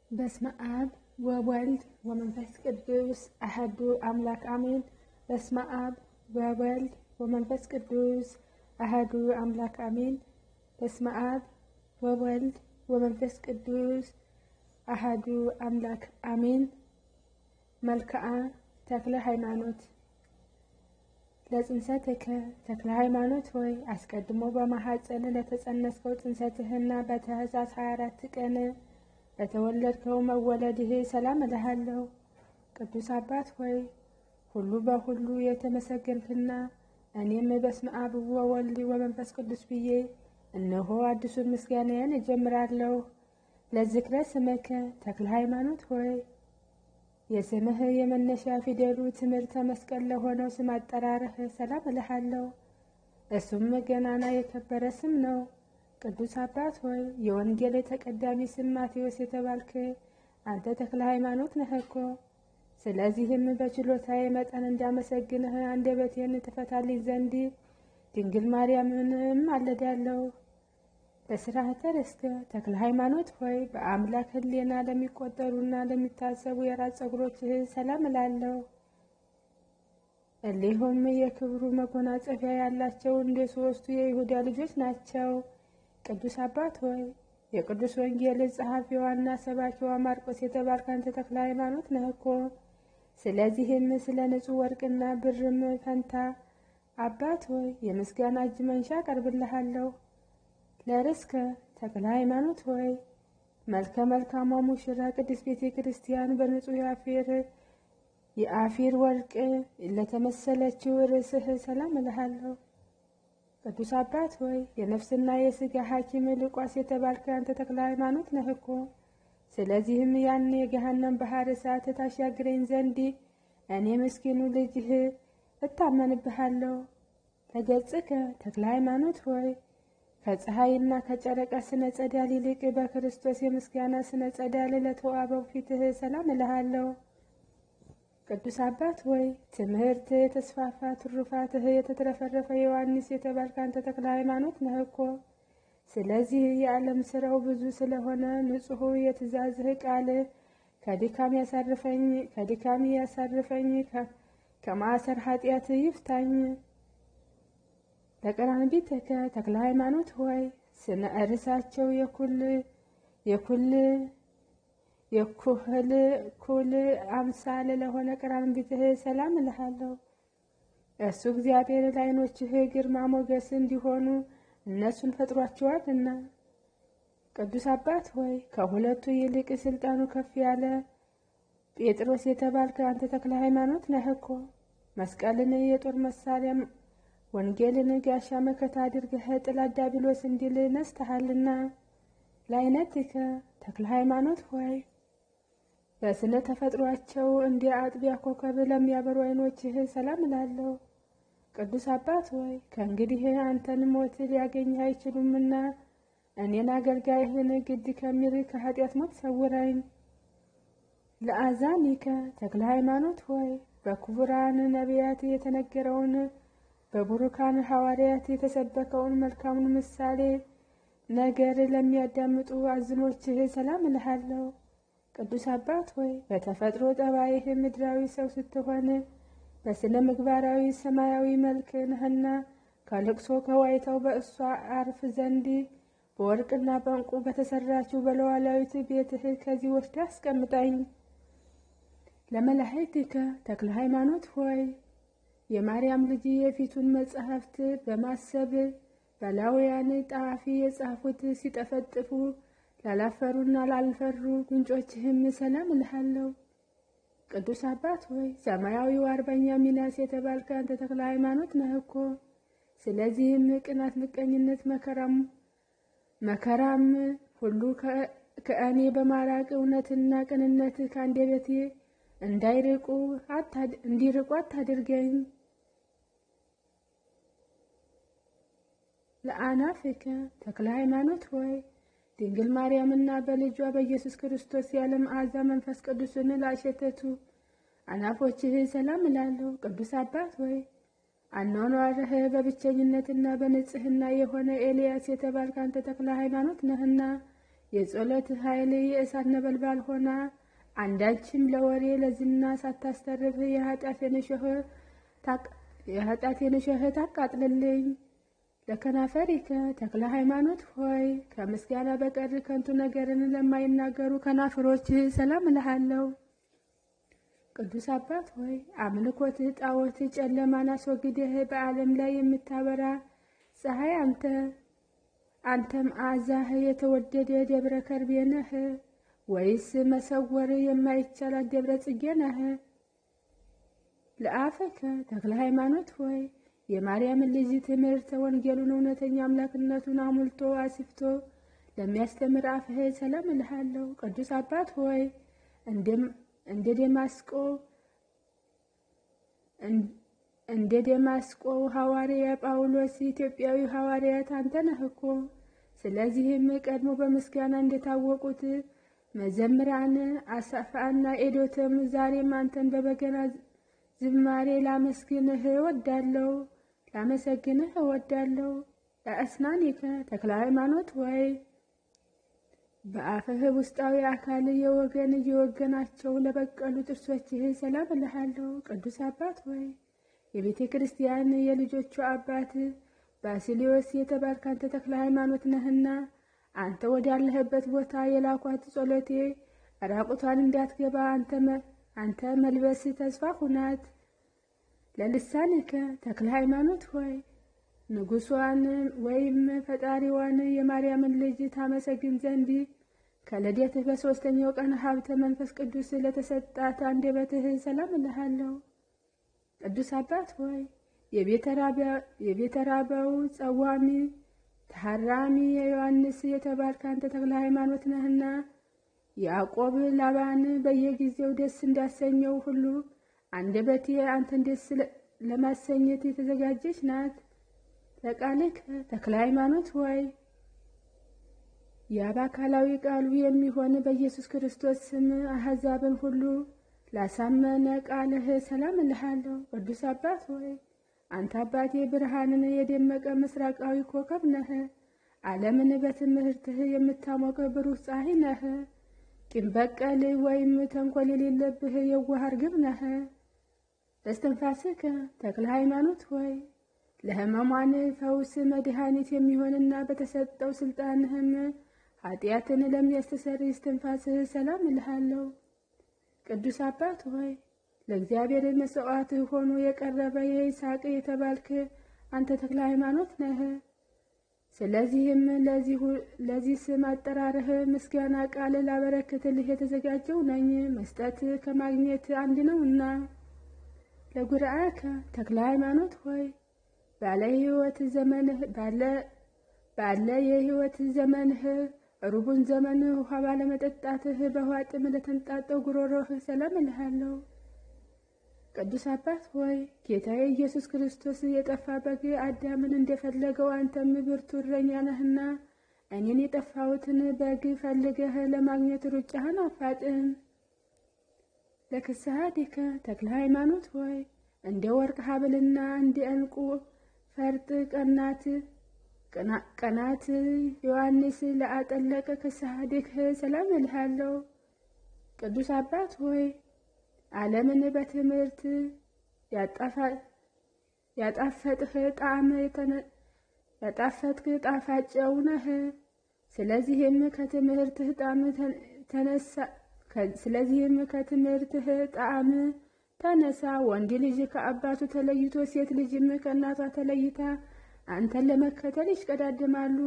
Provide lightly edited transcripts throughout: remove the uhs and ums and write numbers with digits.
በስመ አብ ወወልድ ወመንፈስ ቅዱስ አሐዱ አምላክ አሜን። በስመ አብ ወወልድ ወመንፈስ ቅዱስ አሐዱ አምላክ አሜን። በስመ አብ ወወልድ ወመንፈስ ቅዱስ አሐዱ አምላክ አሜን። መልክዓ ተክለ ሃይማኖት። ለጽንሰትከ ተክለ ሃይማኖት ሆይ አስቀድሞ በማኅፀን ለተጸነስከው ጽንሰትህና በታኅሳስ 24 ቀን ለተወለድከው መወለድህ ሰላም እልሃለሁ። ቅዱስ አባት ሆይ ሁሉ በሁሉ የተመሰገንክና እኔም በስመ አብ ወወልድ ወመንፈስ ቅዱስ ብዬ እነሆ አዲሱን ምስጋናዬን እጀምራለሁ። ለዝክረ ስምከ ተክለ ሃይማኖት ሆይ የስምህ የመነሻ ፊደሉ ትምህርተ መስቀል ለሆነው ስም አጠራርህ ሰላም እልሃለሁ። እሱም ገናና የከበረ ስም ነው። ቅዱስ አባት ሆይ የወንጌል ተቀዳሚ ስም ማቴዎስ የተባልክ አንተ ተክለ ሃይማኖት ነህ እኮ። ስለዚህም በችሎታዬ መጠን እንዳመሰግንህ አንደበቴን ትፈታልኝ ዘንድ ድንግል ማርያምንም አለዳለሁ። በስርዓተ ርስት ተክለ ሃይማኖት ሆይ በአምላክ ሕሊና ለሚቆጠሩና ለሚታሰቡ የራስ ፀጉሮችህ ሰላም እላለሁ። እሊሁም የክብሩ መጎናጸፊያ ያላቸው እንደ ሦስቱ የይሁዳ ልጆች ናቸው። ቅዱስ አባት ሆይ የቅዱስ ወንጌል ጸሐፊዋና ሰባኪዋ ማርቆስ የተባልክ አንተ ተክለ ሃይማኖት ነህ እኮ። ስለዚህም ስለ ንጹሕ ወርቅና ብርም ፈንታ አባት ሆይ የምስጋና እጅ መንሻ አቀርብልሃለሁ። ለርስከ ተክለ ሃይማኖት ሆይ መልከ መልካሟ ሙሽራ ቅድስት ቤተ ክርስቲያን በንጹሕ የአፊር ወርቅ ለተመሰለችው ርስህ ሰላም እልሃለሁ። ቅዱስ አባት ሆይ የነፍስና የሥጋ ሐኪም ሉቃስ የተባልክ አንተ ተክለ ሃይማኖት ነህ እኮ። ስለዚህም ያን የገሃነም ባሕር እሳት ታሻግረኝ ዘንድ እኔ ምስኪኑ ልጅህ እታመንብሃለሁ። ለገጽከ ተክለ ሃይማኖት ሆይ ከፀሐይና ከጨረቃ ስነ ጸዳል ይልቅ በክርስቶስ የምስጋና ስነ ጸዳል ለተዋበው ፊትህ ሰላም እልሃለሁ። ቅዱስ አባት ሆይ ትምህርት የተስፋፋ ትሩፋትህ የተትረፈረፈ ዮሐንስ የተባልክ አንተ ተክለ ሃይማኖት ነህ እኮ። ስለዚህ የዓለም ሥራው ብዙ ስለሆነ ንጹሕ የትእዛዝህ ቃል ከድካም ያሳርፈኝ ከማዕሰር ኃጢአት ይፍታኝ። ለቀራንቢትከ ተክለ ሃይማኖት ሆይ ስነ እርሳቸው የኩል አምሳል ለሆነ ቀራንቢትህ ሰላም እልሃለሁ። እሱ እግዚአብሔር ለዓይኖችህ ግርማ ሞገስ እንዲሆኑ እነሱን ፈጥሯቸዋልና። ቅዱስ አባት ሆይ ከሁለቱ ይልቅ ስልጣኑ ከፍ ያለ ጴጥሮስ የተባልክ አንተ ተክለ ሃይማኖት ነህ እኮ። መስቀልን የጦር መሳሪያ ወንጌልን ጋሻ መከታ አድርገህ ጠላት ዲያብሎስን ድል ነስተሃልና። ለዓይነትከ ተክለ ሃይማኖት ሆይ በስነ ተፈጥሯቸው እንደ አጥቢያ ኮከብ ለሚያበሩ ዓይኖችህ ሰላም እላለሁ። ቅዱስ አባት ሆይ ከእንግዲህ አንተን ሞት ሊያገኝህ አይችሉምና እኔን አገልጋይህን ግድ ከሚል ከኃጢአት ሞት ሰውረኝ። ለአዛኒከ ተክለ ሃይማኖት ሆይ በክቡራን ነቢያት የተነገረውን በቡሩካን ሐዋርያት የተሰበከውን መልካሙን ምሳሌ ነገር ለሚያዳምጡ አዝኖችህ ሰላም እልሃለሁ። ቅዱስ አባት ሆይ በተፈጥሮ ጠባይህ ምድራዊ ሰው ስትሆን በስነ ምግባራዊ ሰማያዊ መልክ ነህና ከልቅሶ ከዋይታው በእሷ አርፍ ዘንድ በወርቅና በዕንቁ በተሰራችው በለዋላዊት ቤትህ ከዚህ ወስደህ አስቀምጠኝ። ለመላእክትከ ተክለ ሃይማኖት ሆይ የማርያም ልጅ የፊቱን መጽሐፍት በማሰብ ባላውያን ጸሐፊ የጻፉት ሲጠፈጥፉ ላላፈሩና ላልፈሩ ጉንጮችህም ሰላም እልሃለሁ። ቅዱስ አባት ሆይ ሰማያዊው አርበኛ ሚናስ የተባልክ አንተ ተክለ ሃይማኖት ነህ እኮ። ስለዚህም ቅናት፣ ምቀኝነት፣ መከራም ሁሉ ከእኔ በማራቅ እውነትና ቅንነት ከአንደበቴ እንዲርቁ አታድርገኝ። ለአናፍከ ተክለ ሃይማኖት ሆይ ድንግል ማርያምና በልጇ በኢየሱስ ክርስቶስ ያለ መዓዛ መንፈስ ቅዱስን ላሸተቱ አናፎችህ ሰላም እላለሁ። ቅዱስ አባት ሆይ አኗኗርህ በብቸኝነትና በንጽህና የሆነ ኤልያስ የተባልክ አንተ ተክለ ሃይማኖት ነህና የጸሎት ኃይል የእሳት ነበልባል ሆና አንዳችም ለወሬ ለዝና ሳታስተርፍ የኃጢአቴን እሾህ ታቃጥልልኝ። ለከናፈሪከ ተክለ ሃይማኖት ሆይ ከምስጋና በቀር ከንቱ ነገርን ለማይናገሩ ከናፍሮች ሰላም እልሃለሁ። ቅዱስ አባት ሆይ አምልኮት ጣዖት ጨለማን አስወግደህ በዓለም ላይ የምታበራ ፀሐይ አንተ መዓዛህ የተወደደ ደብረ ከርቤ ነህ ወይስ መሰወር የማይቻላት ደብረ ጽጌ ነህ? ለአፈከ ተክለ ሃይማኖት ሆይ የማርያምን ልጅ ትምህርተ ወንጌሉን እውነተኛ አምላክነቱን አሙልቶ አስፍቶ ለሚያስተምር አፍህ ሰላም እልሃለሁ። ቅዱስ አባት ሆይ እንደ ደማስቆ ሐዋርያ ጳውሎስ ኢትዮጵያዊ ሐዋርያት አንተ ነህ እኮ። ስለዚህም ቀድሞ በምስጋና እንደታወቁት መዘምራን አሳፍአና ኤዶትም ዛሬም አንተን በበገና ዝማሬ ላመሰግንህ እወዳለሁ። ለአስናኒከ ተክለ ሃይማኖት ሆይ በአፍህ ውስጣዊ አካል የወገናቸው ለበቀሉ ጥርሶችህ ሰላም እልሃለሁ። ቅዱስ አባት ሆይ የቤተ ክርስቲያን የልጆቹ አባት ባሲሊዮስ የተባልክ አንተ ተክለ ሃይማኖት ነህና አንተ ወዳለህበት ቦታ የላኳት ጸሎቴ ራቁቷን እንዳትገባ አንተ መልበስ ተስፋ ሁናት። ለልሳንከ ተክለ ሃይማኖት ሆይ ንጉሷን ወይም ፈጣሪዋን የማርያምን ልጅ ታመሰግን ዘንድ ከልደትህ በሦስተኛው ቀን ሀብተ መንፈስ ቅዱስ ለተሰጣት አንደበትህ ሰላም እልሃለሁ። ቅዱስ አባት ሆይ የቤተ ራበው ጸዋሚ ተሐራሚ የዮሐንስ የተባልክ አንተ ተክለ ሃይማኖት ነህና ያዕቆብ ላባን በየጊዜው ደስ እንዳሰኘው ሁሉ አንደበቴ አንተን ደስ ለማሰኘት የተዘጋጀች ናት። ለቃልከ ተክለ ሃይማኖት ሆይ የአብ አካላዊ ቃሉ የሚሆን በኢየሱስ ክርስቶስ ስም አሕዛብን ሁሉ ላሳመነ ቃልህ ሰላም እልሃለሁ። ቅዱስ አባት ሆይ አንተ አባቴ ብርሃንን የደመቀ ምስራቃዊ ኮከብ ነህ። ዓለምን በትምህርትህ የምታሞቅ ብሩህ ፀሐይ ነህ። ቂም በቀል ወይም ተንኮል የሌለብህ የዋህ ርግብ ነህ። ለእስትንፋስከ ተክለ ሃይማኖት ሆይ ለሕመሟን ፈውስ መድኃኒት የሚሆንና በተሰጠው ስልጣንህም ኃጢአትን ለሚያስተሰርይ እስትንፋስህ ሰላም እልሃለሁ። ቅዱስ አባት ሆይ ለእግዚአብሔር መስዋዕት ሆኖ የቀረበ የይስሐቅ የተባልክ አንተ ተክለ ሃይማኖት ነህ። ስለዚህም ለዚህ ስም አጠራርህ ምስጋና ቃል ላበረክትልህ የተዘጋጀው ነኝ። መስጠት ከማግኘት አንድ ነውና። ለጉርአከ ተክለ ሃይማኖት ሆይ ባለ የህይወት ዘመንህ ሩቡን ዘመን ውሃ ባለመጠጣትህ በውሃ ጥም ለተንጣጠው ጉሮሮህ ሰላም እልሃለሁ። ቅዱስ አባት ሆይ ጌታዬ ኢየሱስ ክርስቶስ የጠፋ በግ አዳምን እንደፈለገው አንተም ብርቱ እረኛ ነህና እኔን የጠፋሁትን በግ ፈልገህ ለማግኘት ሩጫህን አፋጥን። ለክሳዲከ ተክለ ሃይማኖት ሆይ እንደ ወርቅ ሀብልና እንደ ዕንቁ ፈርጥ ቀናት ዮሐንስ ለአጠለቀ ክሳዲክ ሰላም እልሃለሁ። ቅዱስ አባት ሆይ ዓለምን በትምህርት ያጣፈጥህ ጣፋጭው ነህ። ስለዚህም ከትምህርትህ ጣዕም ተነሳ። ወንድ ልጅ ከአባቱ ተለይቶ ሴት ልጅም ከእናቷ ተለይታ አንተን ለመከተል ይሽቀዳደማሉ።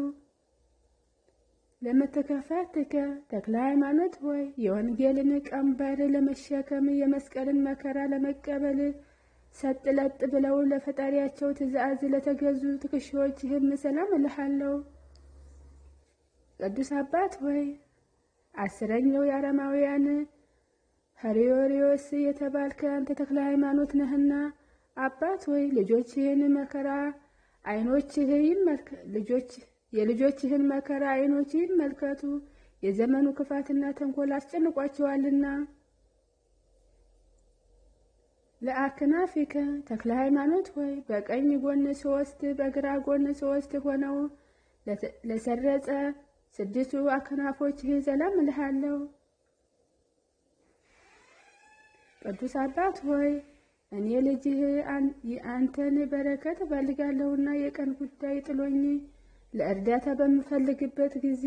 ለምትከፋትከ ተክለ ሃይማኖት ሆይ የወንጌልን ቀንበር ለመሸከም የመስቀልን መከራ ለመቀበል ሰጥ ለጥ ብለው ለፈጣሪያቸው ትእዛዝ ለተገዙ ትከሻዎችህም ሰላም እልሃለሁ። ቅዱስ አባት ሆይ አስረኛው የአረማውያን ሄሮድዮስ የተባልከ አንተ ተክለ ሃይማኖት ነህና አባት ሆይ የልጆችህን መከራ አይኖችህ ይመልከቱ። የዘመኑ ክፋትና ተንኮል አስጨንቋቸዋልና። ለአክናፊከ ተክለ ሃይማኖት ሆይ በቀኝ ጎን 3 በግራ ጎን 3 ሆነው ለሰረጸ ስድስቱ አክናፎችህ ሰላም እልሃለሁ። ቅዱስ አባት ሆይ እኔ ልጅህ አንተን በረከት እፈልጋለሁና የቀን ጉዳይ ጥሎኝ ለእርዳታ በምፈልግበት ጊዜ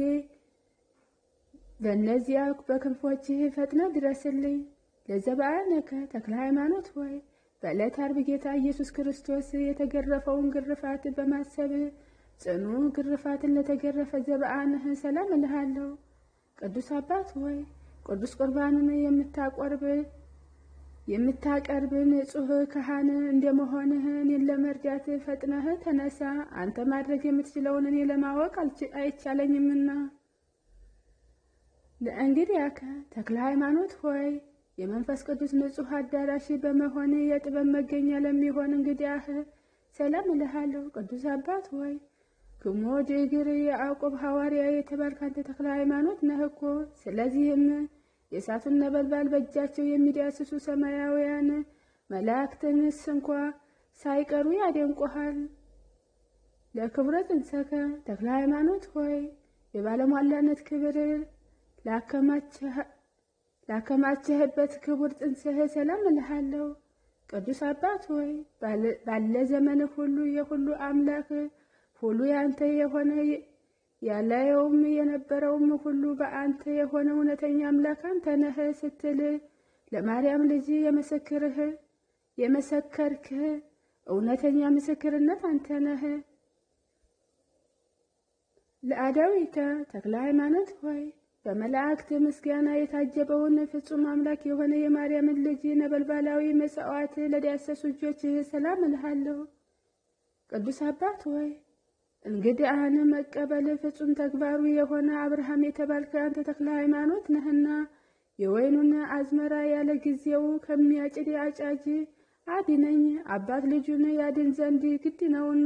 በእነዚያ በክንፎችህ ፈጥነህ ድረስልኝ። ለዘበአነከ ተክለ ሃይማኖት ሆይ በዕለተ ዓርብ ጌታ ኢየሱስ ክርስቶስ የተገረፈውን ግርፋት በማሰብ ጽኑ ግርፋትን ለተገረፈ ዘበአንህ ሰላም እልሃለሁ። ቅዱስ አባት ሆይ ቅዱስ ቁርባንን የምታቀርብ ንጹሕ ካህን እንደመሆንህ እኔን ለመርዳት ፈጥነህ ተነሳ። አንተ ማድረግ የምትችለውን እኔ ለማወቅ አይቻለኝምና። ለእንግዲያከ ተክለ ሃይማኖት ሆይ የመንፈስ ቅዱስ ንጹሕ አዳራሽ በመሆን የጥበብ መገኛ ለሚሆን እንግዲያህ ሰላም እልሃለሁ። ቅዱስ አባት ሆይ ግሞድ እግር የያዕቆብ ሐዋርያ የተባልክ አንተ ተክለ ሃይማኖት ነህ እኮ። ስለዚህም የእሳቱን ነበልባል በእጃቸው የሚዳስሱ ሰማያውያን መላእክትንስ እንኳ ሳይቀሩ ያደንቁሃል። ለክብረ ጽንሰከ ተክለ ሃይማኖት ሆይ የባለሟላነት ክብር ላከማቸህበት ክቡር ጽንስህ ሰላም እልሃለሁ። ቅዱስ አባት ሆይ ባለ ዘመን ሁሉ የሁሉ አምላክ ሁሉ ያንተ የሆነ ያለየውም የነበረውም ሁሉ በአንተ የሆነ እውነተኛ አምላክ አንተ ነህ ስትል ለማርያም ልጅ የመሰከርክ እውነተኛ ምስክርነት አንተ ነህ። ለአዳዊተ ተክለ ሃይማኖት ሆይ በመላእክት ምስጋና የታጀበውን ፍጹም አምላክ የሆነ የማርያምን ልጅ ነበልባላዊ መሥዋዕት ለዳሰሱ እጆችህ ሰላም እልሃለሁ። ቅዱስ አባት ሆይ እንግዲህን መቀበል ፍጹም ተግባሩ የሆነ አብርሃም የተባልክ አንተ ተክለ ሃይማኖት ነህና የወይኑን አዝመራ ያለ ጊዜው ከሚያጭድ አጫጅ አድነኝ። አባት ልጁን ያድን ዘንድ ግድ ነውና።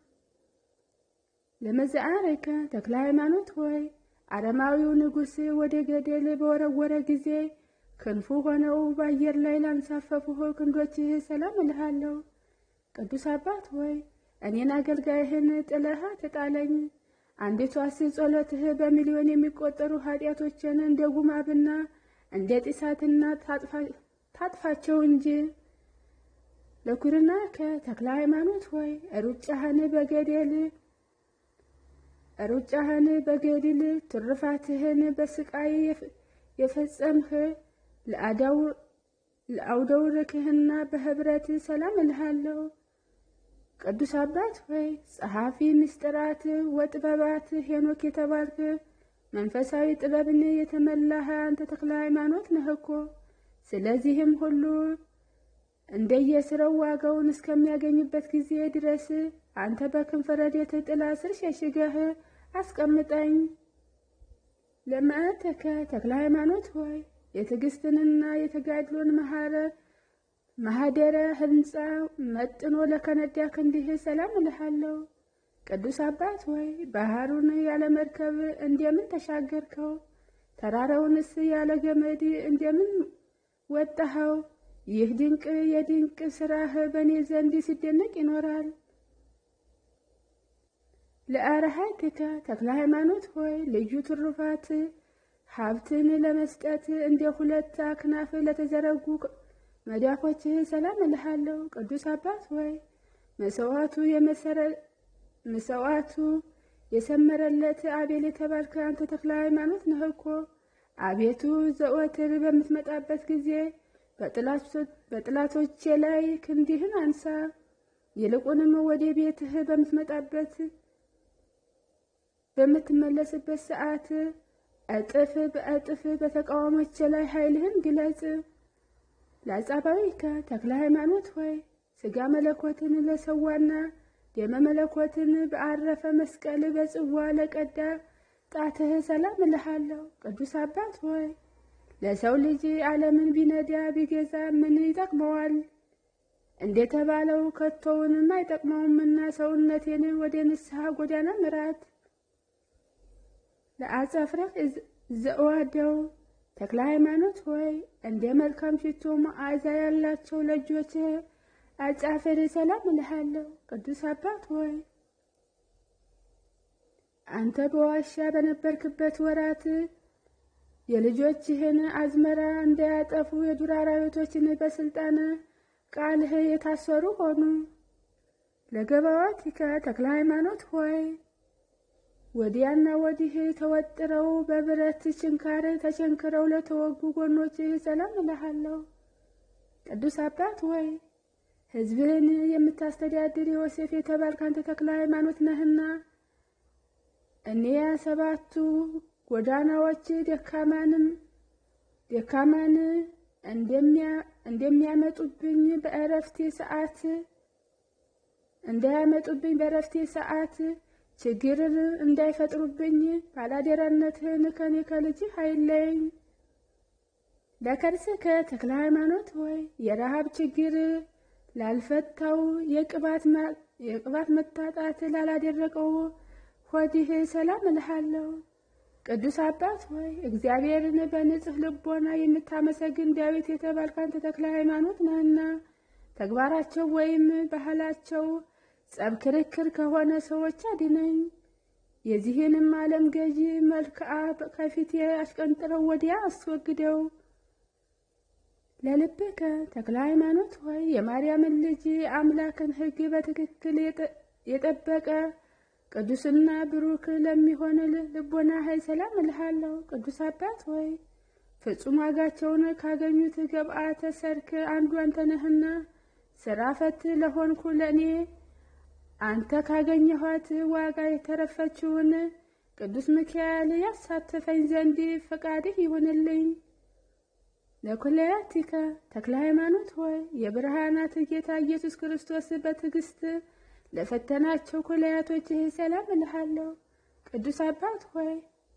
ለመዘአረከ ተክለ ሃይማኖት ሆይ አረማዊው ንጉሥ ወደ ገደል በወረወረ ጊዜ ክንፉ ሆነው በአየር ላይ ላንሳፈፉህ ክንዶችህ ሰላም እልሃለሁ። ቅዱስ አባት ሆይ እኔን አገልጋይህን ጥለህ አትጣለኝ። አንዲቷስ ጸሎትህ በሚሊዮን የሚቆጠሩ ኃጢአቶችን እንደ ጉማብና እንደ ጢሳትና ታጥፋቸው እንጂ። ለኩርናከ ተክለ ሃይማኖት ሆይ ሩጫህን በገድል ትሩፋትህን በስቃይ የፈጸምህ ለአውደውርክህና በህብረት ሰላም እልሃለሁ። ቅዱስ አባት ሆይ ጸሐፊ ምስጢራት ወጥበባት ሄኖክ የተባልክ መንፈሳዊ ጥበብን የተመላህ አንተ ተክለ ሃይማኖት ነህ እኮ። ስለዚህም ሁሉ እንደየስራው ዋጋውን እስከሚያገኝበት ጊዜ ድረስ አንተ በክንፈ ረድኤትህ ጥላ ስር ሸሽገህ አስቀምጠኝ። ለመዓተከ ተክለ ሃይማኖት ሆይ የትዕግስትንና የተጋድሎን ማህደረ ህንፃ መጥኖ ለከነዳ ክንድህ ሰላም እልሃለሁ። ቅዱስ አባት ሆይ ባህሩን ያለ መርከብ እንደምን ተሻገርከው? ተራራውንስ ያለ ገመድ እንደምን ወጣኸው? ይህ ድንቅ የድንቅ ስራህ በእኔ ዘንድ ሲደነቅ ይኖራል። ለአርሃትከ ተክለ ሃይማኖት ሆይ ልዩ ትሩፋት ሀብትን ለመስጠት እንደ ሁለት አክናፍ ለተዘረጉ መዳፎችህ ሰላም እልሃለሁ። ቅዱስ አባት ሆይ መስዋዕቱ የሰመረለት አቤል የተባልክ አንተ ተክለ ሃይማኖት ነህ እኮ። አቤቱ ዘወትር በምትመጣበት ጊዜ በጥላቶቼ ላይ ክንድህን አንሳ። ይልቁንም ወደ ቤትህ በምትመለስበት ሰዓት እጥፍ በእጥፍ በተቃዋሞቼ ላይ ኃይልህን ግለጽ። ለአጻባዊከ ተክለ ሃይማኖት ሆይ ሥጋ መለኮትን ለሰዋና ደመ መለኮትን በአረፈ መስቀል በጽዋ ለቀዳ ጣትህ ሰላም እልሃለሁ። ቅዱስ አባት ሆይ ለሰው ልጅ ዓለምን ቢነዳ ቢገዛ ምን ይጠቅመዋል? እንደተባለው ከቶውንም አይጠቅመውምና ሰውነቴን ወደ ንስሐ ጎዳና ምራት። ለአጸፍረህ ዘእዋደው ተክለ ሃይማኖት ሆይ እንደ መልካም ሽቶ መዓዛ ያላቸው ለእጆችህ አጫፍር ሰላም እልሃለሁ። ቅዱስ አባት ሆይ አንተ በዋሻ በነበርክበት ወራት የልጆችህን አዝመራ እንዳያጠፉ የዱር አራዊቶችን በስልጣነ ቃልህ የታሰሩ ሆኑ። ለገባዖቲከ ተክለ ሃይማኖት ሆይ ወዲያና ወዲህ ተወጥረው በብረት ችንካር ተቸንክረው ለተወጉ ጎኖችህ ሰላም እልሃለሁ። ቅዱስ አባት ሆይ ሕዝብህን የምታስተዳድር ዮሴፍ የተባልክ አንተ ተክለ ሃይማኖት ነህና እኒያ 7 ጎዳናዎች ደካማን እንደሚያመጡብኝ በእረፍቴ ሰዓት ችግርን እንዳይፈጥሩብኝ ባላደራነትህን ከኔ ከልጅህ አይለየኝ። ለከርሥከ ተክለ ሃይማኖት ሆይ የረሃብ ችግር ላልፈታው የቅባት መታጣት ላላደረቀው ሆድህ ሰላም እልሃለሁ። ቅዱስ አባት ሆይ እግዚአብሔርን በንጽህ ልቦና የምታመሰግን ዳዊት የተባልክ አንተ ተክለ ሃይማኖት ነህና ተግባራቸው ወይም ባህላቸው ጸብ ክርክር ከሆነ ሰዎች አድነኝ። የዚህንም ዓለም ገዢ መልክዓ ከፊቴ አሽቀንጥረው ወዲያ አስወግደው። ለልብከ ተክለ ሃይማኖት ሆይ የማርያምን ልጅ አምላክን ሕግ በትክክል የጠበቀ ቅዱስና ብሩክ ለሚሆን ልቦናህ ሰላም እልሃለሁ። ቅዱስ አባት ሆይ ፍጹም ዋጋቸውን ካገኙት ገብአተ ሰርክ አንዱ አንተ ነህና ስራ ፈት ለሆንኩ ለእኔ አንተ ካገኘኋት ዋጋ የተረፈችውን ቅዱስ ሚካኤል ያሳተፈኝ ዘንድ ፈቃድህ ይሁንልኝ። ለኩለያቲከ ተክለ ሃይማኖት ሆይ የብርሃናት ጌታ ኢየሱስ ክርስቶስ በትዕግስት ለፈተናቸው ኩለያቶችህ ሰላም እልሃለሁ። ቅዱስ አባት ሆይ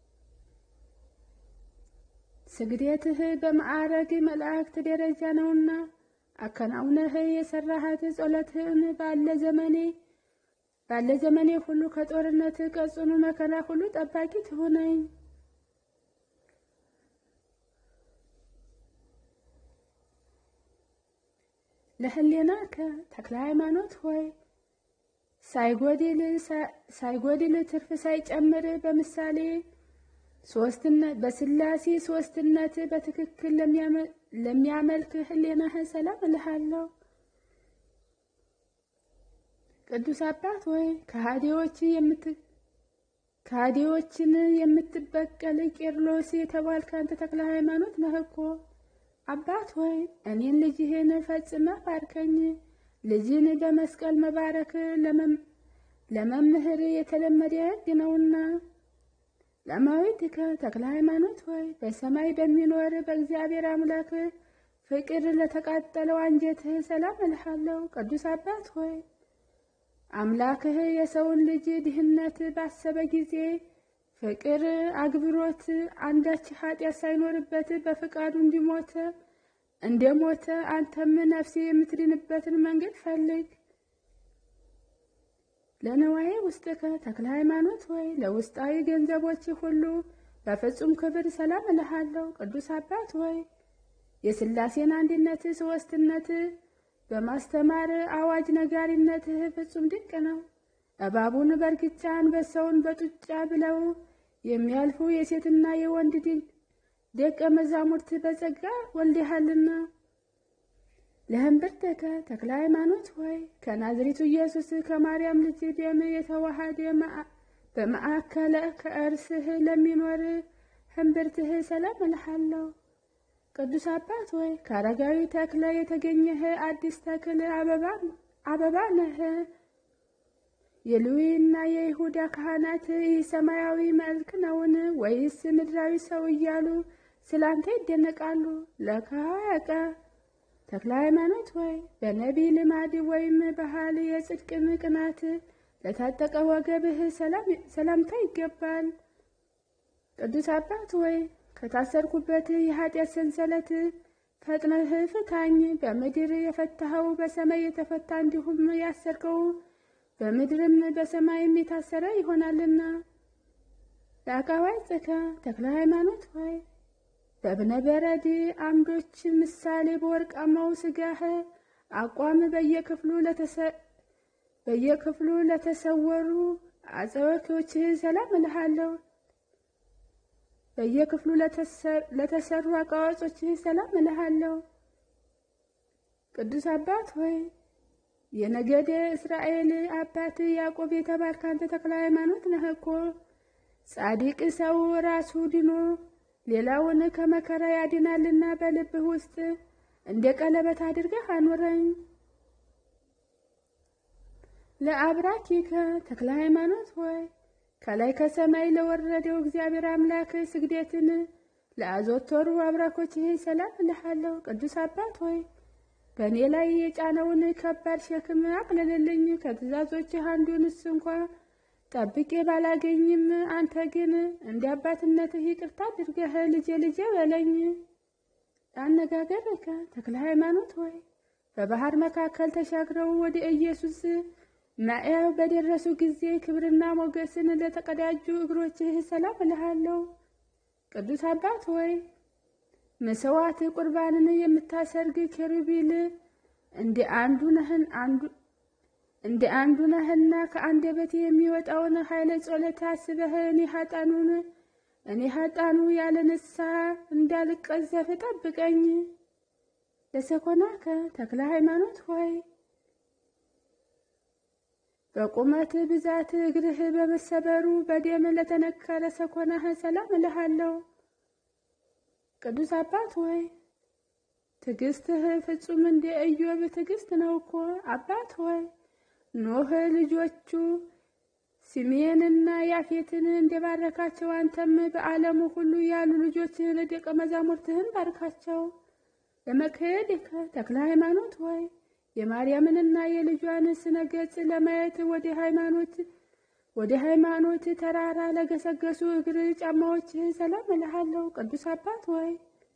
ስግደትህ በማዕረግ መላእክት ደረጃ ነውና አከናውነህ የሰራሃት ጸሎትህን ባለ ዘመኔ ሁሉ ከጦርነት ከጽኑ መከራ ሁሉ ጠባቂ ትሁነኝ። ለህሌናከ ተክለ ሃይማኖት ሆይ ሳይጎድል ትርፍ ሳይጨምር በምሳሌ በስላሴ ሶስትነት በትክክል ለሚያመልክ ህሌናህ ሰላም እልሃለሁ። ቅዱስ አባት ሆይ ከሃዲዎችን የምትበቀል ቄርሎስ የተባልክ አንተ ተክለ ሃይማኖት ነህ እኮ። አባት ሆይ እኔን ልጅህን ፈጽመህ ባርከኝ። ልጅን በመስቀል መባረክ ለመምህር የተለመደ ሕግ ነውና። ለማዊትከ ተክለ ሃይማኖት ሆይ በሰማይ በሚኖር በእግዚአብሔር አምላክ ፍቅር ለተቃጠለው አንጀትህ ሰላም እልሃለሁ። ቅዱስ አባት ሆይ አምላክህ የሰውን ልጅ ድህነት ባሰበ ጊዜ ፍቅር አግብሮት አንዳች ኃጢአት ሳይኖርበት በፍቃዱ እንደሞተ አንተም ነፍሴ የምትድንበትን መንገድ ፈልግ። ለነዋዬ ውስጥከ ተክለ ሃይማኖት ሆይ ለውስጣዊ ገንዘቦች ሁሉ በፍጹም ክብር ሰላም እልሃለሁ። ቅዱስ አባት ሆይ የስላሴን አንድነት ሶስትነት በማስተማር አዋጅ ነጋሪነትህ ፍጹም ድንቅ ነው። እባቡን በእርግጫ አንበሳውን በጡጫ ብለው የሚያልፉ የሴትና የወንድ ደቀ መዛሙርት በጸጋ ወልደሃልና። ለህንብርተከ ተክለ ሃይማኖት ሆይ ከናዝሬቱ ኢየሱስ ከማርያም ልጅ ደም የተዋሃደ በማዕከለ ከእርስህ ለሚኖር ህንብርትህ ሰላም እልሃለሁ። ቅዱስ አባት ሆይ ከአረጋዊ ተክለ የተገኘህ አዲስ ተክል አበባ ነህ። የሉዊና የይሁዳ ካህናት ይህ ሰማያዊ መልክ ነውን ወይስ ምድራዊ ሰው እያሉ ስላንተ ይደነቃሉ። ለካቀ ተክለ ሃይማኖት ሆይ በነቢይ ልማድ ወይም ባህል የጽድቅን ቅናት ለታጠቀ ወገብህ ሰላምታ ይገባል። ቅዱስ አባት ሆይ ከታሰርኩበት የኃጢአት ሰንሰለት ፈጥነህ ፍታኝ። በምድር የፈታኸው በሰማይ የተፈታ እንዲሁም ያሰርከው በምድርም በሰማይም የታሰረ ይሆናልና። ለአቃዋጽከ ተክለ ሃይማኖት ሆይ በእብነ በረድ አምዶች ምሳሌ በወርቃማው ስጋህ አቋም በየክፍሉ ለተሰወሩ አጽዋቾችህ ሰላም እልሃለሁ። በየክፍሉ ለተሰሩ አቀዋጾችህ ሰላም እልሃለሁ። ቅዱስ አባት ሆይ የነገደ እስራኤል አባት ያዕቆብ የተባልክ አንተ ተክለ ሃይማኖት ነህ እኮ። ጻድቅ ሰው ራሱ ድኖ ሌላውን ከመከራ ያድናልና በልብህ ውስጥ እንደ ቀለበት አድርገህ አኑረኝ። ለአብራኪከ ተክለ ሃይማኖት ሆይ ከላይ ከሰማይ ለወረደው እግዚአብሔር አምላክ ስግደትን ለአዘወተሩ አብራኮችህ ሰላም እልሃለሁ። ቅዱስ አባት ሆይ በእኔ ላይ የጫነውን ከባድ ሸክም አቅልልልኝ። ከትእዛዞችህ አንዱንስ እንኳ ጠብቄ ባላገኝም አንተ ግን እንደ አባትነትህ ይቅርታ አድርገህ ልጄ ልጄ በለኝ። አነጋገርከ ተክለ ሃይማኖት ሆይ በባህር መካከል ተሻግረው ወደ ኢየሱስ ማዕያው በደረሱ ጊዜ ክብርና ሞገስን ለተቀዳጁ እግሮችህ ሰላም እልሃለሁ። ቅዱስ አባት ሆይ መስዋዕት ቁርባንን የምታሰርግ ኪሩቤል እንደ አንዱ ነህና ከአንደበቴ የሚወጣውን ኃይለ ጸሎት አስበህ እኔ ኃጣኑ ያለ ንስሐ እንዳልቀዘፍ ጠብቀኝ። ለሰኮናከ ተክለ ሃይማኖት ሆይ በቁመት ብዛት እግርህ በመሰበሩ በደም ለተነከረ ሰኮናህ ሰላም እልሃለሁ። ቅዱስ አባት ሆይ ትዕግስትህ ፍጹም እንደ ኢዮብ ትዕግስት ነው እኮ። አባት ሆይ ኖህ ልጆቹ ሲሜንና ያፌትን እንደባረካቸው አንተም በዓለሙ ሁሉ ያሉ ልጆችህን ደቀ መዛሙርትህን ባርካቸው። ለመክህድከ ተክለ ሃይማኖት ሆይ የማርያምንና የልጇን ስነ ገጽ ለማየት ወደ ሃይማኖት ተራራ ለገሰገሱ እግር ጫማዎችህ ሰላም እልሃለሁ። ቅዱስ አባት ሆይ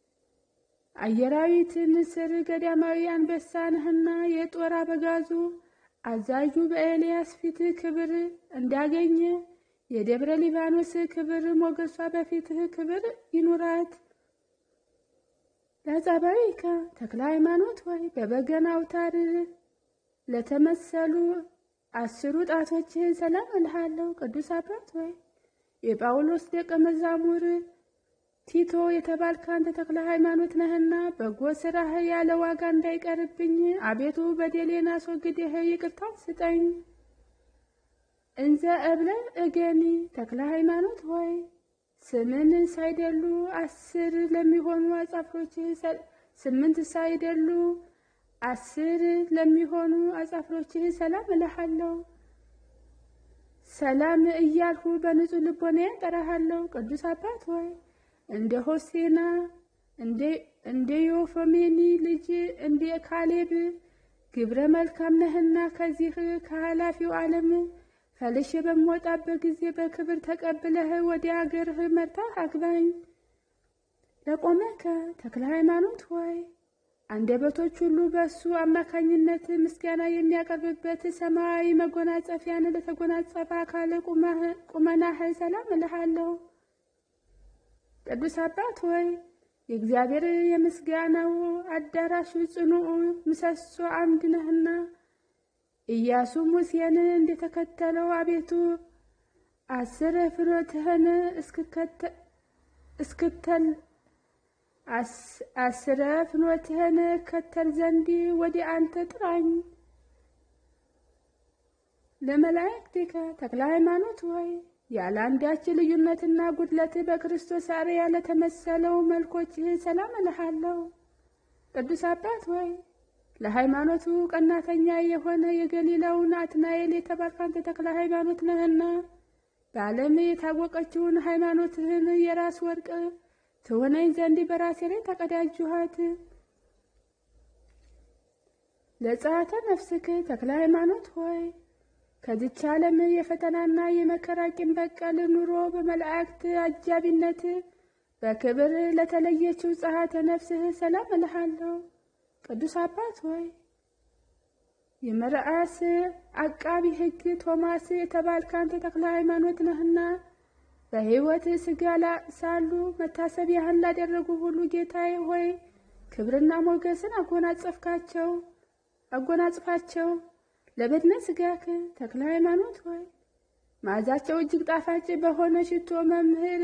አየራዊት ንስር ገዳማዊ አንበሳ ነህና የጦር አበጋዙ አዛዡ በኤልያስ ፊት ክብር እንዳገኘ የደብረ ሊባኖስ ክብር ሞገሷ በፊትህ ክብር ይኑራት። ለጸባዊከ ተክለ ሃይማኖት ሆይ በበገና አውታር ለተመሰሉ 10 ጣቶችህን ሰላም እልሃለሁ። ቅዱስ አባት ሆይ የጳውሎስ ደቀ መዛሙር ቲቶ የተባልክ አንተ ተክለ ሃይማኖት ነህና በጎ ስራህ ያለ ዋጋ እንዳይቀርብኝ አቤቱ በደሌን አስወግደህ ይቅርታ ስጠኝ። እንዘ እብለ እገኒ ተክለ ሃይማኖት ሆይ ስምን ሳይደሉ 10 ለሚሆኑ አጻፍሮችህ 8 ሳይደሉ 10 ለሚሆኑ አጻፍሮችህ ሰላም እልሃለሁ። ሰላም እያልሁ በንጹህ ልቦናዬ ጠራሃለሁ። ቅዱስ አባት ሆይ እንደ ሆሴና እንደ ዮፎሜኒ ልጅ እንደ ካሌብ ግብረ መልካም ነህና ከዚህ ከኃላፊው ዓለም ፈልሼ በምወጣበት ጊዜ በክብር ተቀብለህ ወደ አገርህ መርተህ አግባኝ። ለቆመከ ተክለ ሃይማኖት ሆይ አንደበቶች ሁሉ በእሱ አማካኝነት ምስጋና የሚያቀርብበት ሰማያዊ መጎናጸፊያን ለተጎናጸፈ አካል ቁመናህ ሰላም እልሃለሁ። ቅዱስ አባት ሆይ የእግዚአብሔር የምስጋናው አዳራሹ ጽኑዕ ምሰሶ አምድ ነህና ኢያሱ ሙሴን እንደተከተለው አቤቱ 10 ፍኖትህን ከተል ዘንድ ወደ አንተ ጥራኝ። ለመላእክትከ ተክለ ሃይማኖት ሆይ ያለ አንዳች ልዩነትና ጉድለት በክርስቶስ አርአያ ለተመሰለው መልኮችህ ሰላም እልሃለሁ። ቅዱስ አባት ሆይ ለሃይማኖቱ ቀናተኛ የሆነ የገሊላው ናትናኤል የተባልክ አንተ ተክለ ሃይማኖት ነህና በዓለም የታወቀችውን ሃይማኖትህን የራስ ወርቅ ትሆነኝ ዘንድ በራሴ ላይ ተቀዳጅኋት። ለጸአተ ነፍስክ ተክለ ሃይማኖት ሆይ ከዚች ዓለም የፈተናና የመከራ ቂም በቀል ኑሮ በመላእክት አጃቢነት በክብር ለተለየችው ጸአተ ነፍስህ ሰላም እልሃለሁ። ቅዱስ አባት ሆይ የመርዓስ አቃቢ ሕግ ቶማስ የተባልክ አንተ ተክለ ሃይማኖት ነህና በሕይወት ሥጋ ሳሉ መታሰቢያህን ላደረጉ ሁሉ ጌታዬ ሆይ ክብርና ሞገስን አጎናጽፋቸው። ለበድነ ሥጋክ ተክለ ሃይማኖት ሆይ መዓዛቸው እጅግ ጣፋጭ በሆነ ሽቶ መምህር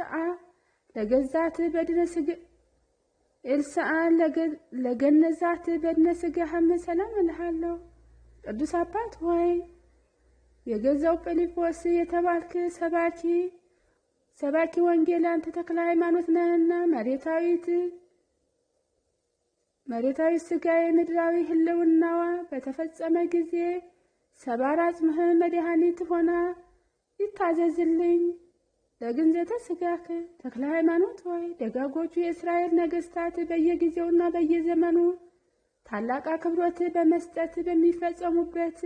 ለገነዛት በድነ ሥጋህም ሰላም እልሃለሁ። ቅዱስ አባት ሆይ የገዛው ጴሊጶስ የተባልክ ሰባኪ ወንጌል አንተ ተክለ ሃይማኖት ነህና መሬታዊ ሥጋዬ ምድራዊ ህልውናዋ በተፈጸመ ጊዜ ሰባራ አጽምህ መድኃኒት ሆና ይታዘዝልኝ። ለግንዘተ ሥጋክ ተክለ ሃይማኖት ሆይ ደጋጎቹ የእስራኤል ነገሥታት በየጊዜውና በየዘመኑ ታላቅ አክብሮት በመስጠት በሚፈጸሙበት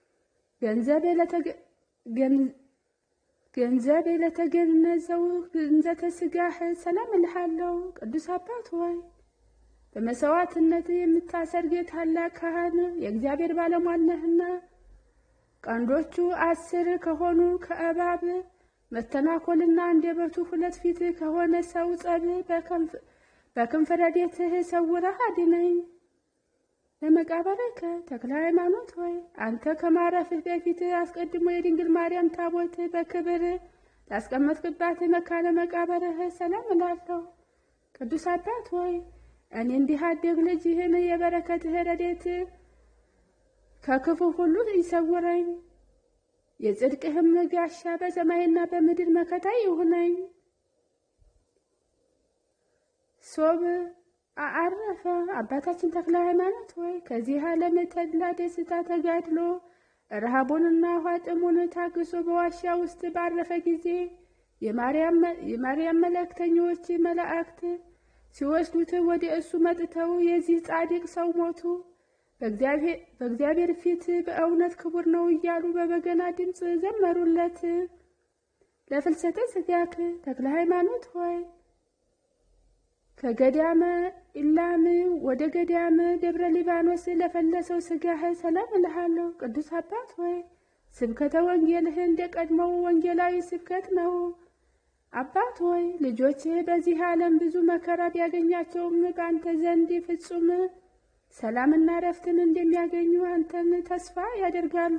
ገንዘብ ለተገነዘው ግንዘተ ሥጋህ ሰላም እልሃለሁ። ቅዱስ አባት ሆይ በመሥዋዕትነት የምታሰርግ ታላቅ ካህን የእግዚአብሔር ባለሟል ነህና ቀንዶቹ 10 ከሆኑ ከእባብ መተናኮልና አንደበቱ 2 ፊት ከሆነ ሰው ጸብ በክንፈ ረድኤትህ ሰውረህ አድነኝ። ለመቃብርከ ተክለ ሃይማኖት ሆይ አንተ ከማረፍህ በፊት አስቀድሞ የድንግል ማርያም ታቦት በክብር ላስቀመጥክባት መካነ መቃብርህ ሰላም እላለሁ። ቅዱስ አባት ሆይ እኔ እንዲህ አደግ ልጅህን የበረከትህ ረድኤት ከክፉ ሁሉ ይሰውረኝ። የጽድቅህም ጋሻ በሰማይና በምድር መከታ ይሁነኝ። ሶብ አረፈ። አባታችን ተክለ ሃይማኖት ሆይ ከዚህ ዓለም ተድላ ደስታ ተጋድሎ ረሃቡንና ጥሙን ታግሶ በዋሻ ውስጥ ባረፈ ጊዜ የማርያም መልእክተኞች መላእክት ሲወስዱት ወደ እሱ መጥተው የዚህ ጻድቅ ሰው ሞቱ በእግዚአብሔር ፊት በእውነት ክቡር ነው እያሉ በበገና ድምፅ ዘመሩለት። ለፍልሰተ ሥጋክ ተክለ ሃይማኖት ሆይ ከገዳመ ኢላም ወደ ገዳመ ደብረ ሊባኖስ ለፈለሰው ሥጋህ ሰላም እልሃለሁ። ቅዱስ አባት ሆይ ስብከተ ወንጌልህ እንደ ቀድሞው ወንጌላዊ ስብከት ነው። አባት ሆይ ልጆችህ በዚህ ዓለም ብዙ መከራ ቢያገኛቸውም በአንተ ዘንድ ፍጹም ሰላምና ረፍትን እንደሚያገኙ አንተን ተስፋ ያደርጋሉ።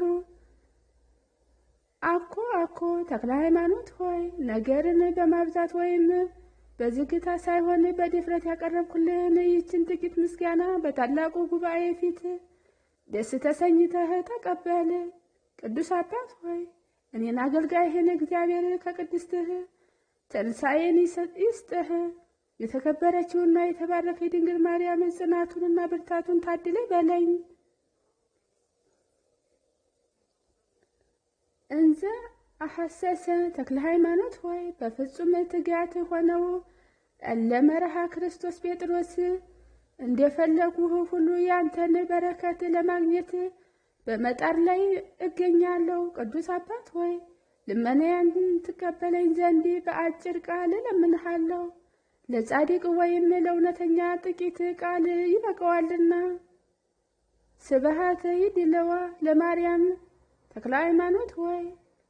አኮ ተክለ ሃይማኖት ሆይ ነገርን በማብዛት ወይም በዝግታ ሳይሆን በድፍረት ያቀረብኩልህን ይህችን ጥቂት ምስጋና በታላቁ ጉባኤ ፊት ደስ ተሰኝተህ ተቀበል። ቅዱስ አባት ሆይ እኔን አገልጋይህን እግዚአብሔር ከቅድስትህ ትንሣኤን ይስጥህ። የተከበረችውና የተባረከ የድንግል ማርያም ጽናቱንና ብርታቱን ታድለ በለኝ። እንዘ አሐሰሰ ተክለ ሃይማኖት ሆይ በፍጹም ትጋት ሆነው ለመርሃ ክርስቶስ ጴጥሮስ እንደፈለጉህ ሁሉ ያንተን በረከት ለማግኘት በመጣር ላይ እገኛለሁ። ቅዱስ አባት ሆይ ልመናዬን ትቀበለኝ ዘንድ በአጭር ቃል እለምንሃለሁ። ለጻድቅ ወይም ለእውነተኛ ጥቂት ቃል ይበቃዋልና። ስብሐት ይድለዋ ለማርያም ተክለ ሃይማኖት ሆይ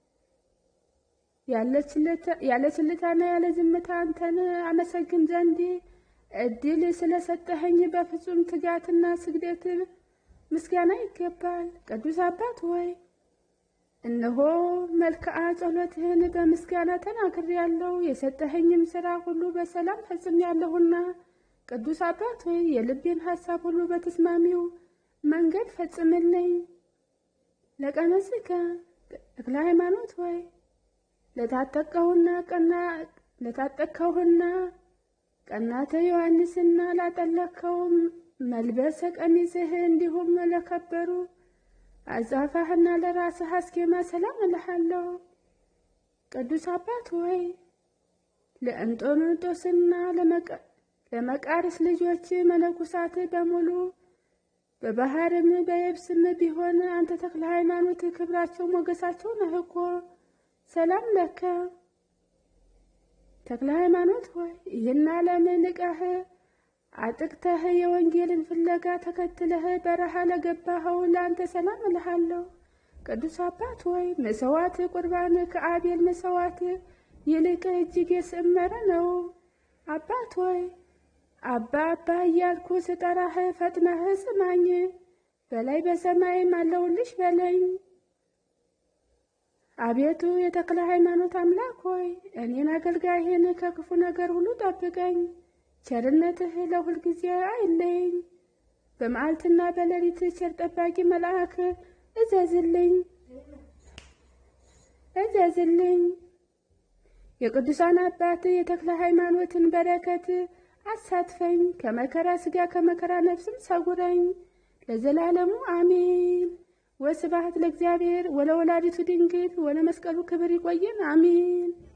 ያለ ችልታና ያለ ዝምታ አንተን አመሰግን ዘንድ እድል ስለሰጠኸኝ በፍጹም ትጋትና ስግደት ምስጋና ይገባል። ቅዱስ አባት ሆይ እነሆ መልክዓ ጸሎትህን በምስጋና ተናግሬያለሁ። የሰጠኸኝም ሥራ ሁሉ በሰላም ፈጽሜያለሁና ቅዱስ አባት ሆይ የልቤን ሐሳብ ሁሉ በተስማሚው መንገድ ፈጽምልኝ። ለቀነስከ ተክለ ሃይማኖት ሆይ ለታጠቅከውና ቀናተ ዮሐንስና ላጠለቅከው መልበሰ ቀሚስህ እንዲሁም ለከበሩ አዛፋህና ለራስህ አስኬማ ሰላም እልሃለሁ። ቅዱስ አባት ሆይ ለእንጦንጦስና ለመቃርስ ልጆች መነኩሳት በሙሉ በባህርም በየብስም ቢሆን አንተ ተክለ ሃይማኖት ክብራቸው ሞገሳቸው ነህ እኮ። ሰላም ለከ ተክለ ሃይማኖት ሆይ ይህን ዓለም ንቀህ አጥቅተህ የወንጌልን ፍለጋ ተከትለህ በረሃ ለገባኸው ለአንተ ሰላም እልሃለሁ። ቅዱስ አባት ሆይ መሥዋዕት ቁርባን ከአቤል መሥዋዕት ይልቅ እጅግ የሰመረ ነው። አባት ሆይ አባ እያልኩ ስጠራህ ፈጥነህ ስማኝ። በላይ በሰማይም አለሁልሽ በለኝ። አቤቱ የተክለ ሃይማኖት አምላክ ሆይ እኔን አገልጋይህን ከክፉ ነገር ሁሉ ጠብቀኝ። ቸርነትህ ለሁል ጊዜ አይለኝ። በመዓልትና በሌሊት ቸር ጠባቂ መልአክ እዘዝልኝ። የቅዱሳን አባት የተክለ ሃይማኖትን በረከት አሳትፈኝ። ከመከራ ሥጋ ከመከራ ነፍስም ሰውረኝ ለዘላለሙ አሜን። ወስብሐት ለእግዚአብሔር ወለወላዲቱ ድንግል ወለመስቀሉ ክብር። ይቆየን። አሜን።